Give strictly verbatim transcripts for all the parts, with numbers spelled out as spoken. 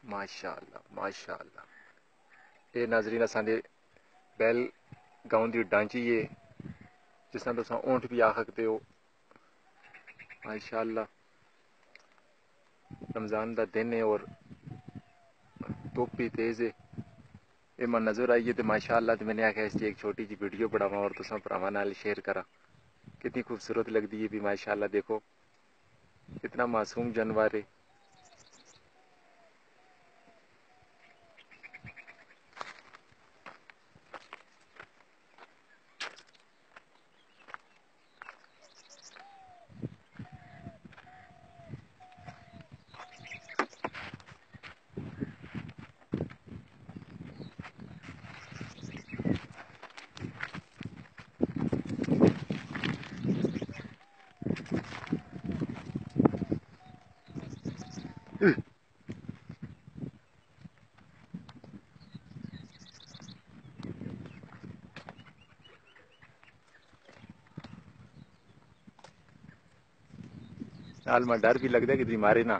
माशाअल्लाह माशाअल्लाह। ये नाजरीन असांजे बैल गांव की डांची है जिस तुस ऊंट भी आ सकते हो। माशाअल्लाह रमज़ान का दिन है और धुप भी तेज़ है। ये मैं नज़र आई है तो माशाअल्लाह तो मैंने आख्या इसकी एक छोटी सी वीडियो बनावा और तुसा भरावां नाल शेयर करा। कितनी खूबसूरत लगती है भी माशाअल्लाह। देखो कितना मासूम जानवर है। नाल मैं डर भी लगता है कि मारे ना।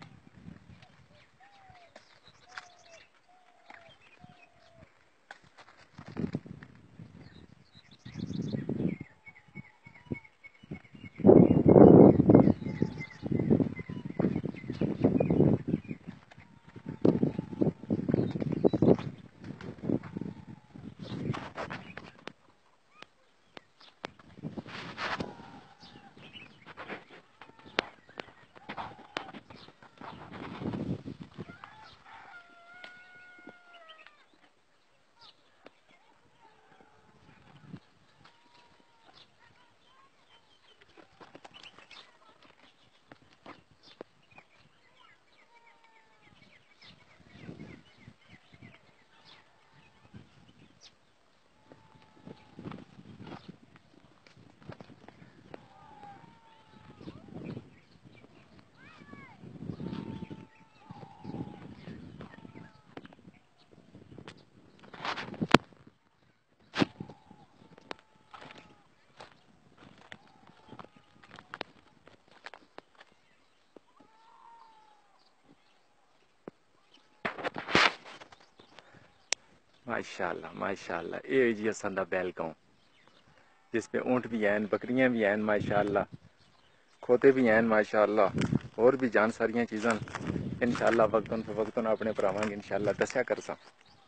माशाअल्लाह माशाअल्लाह। ये जी असां दा बैल गांव जिसमें ऊँट भी हैं, बकरियां भी हैं माशाअल्लाह, खोते भी हैं माशाअल्लाह, और भी जान सारियां चीज़ां इंशाअल्लाह वक्तन फवक्तन अपने भरावां इंशाअल्लाह दस्या करसां।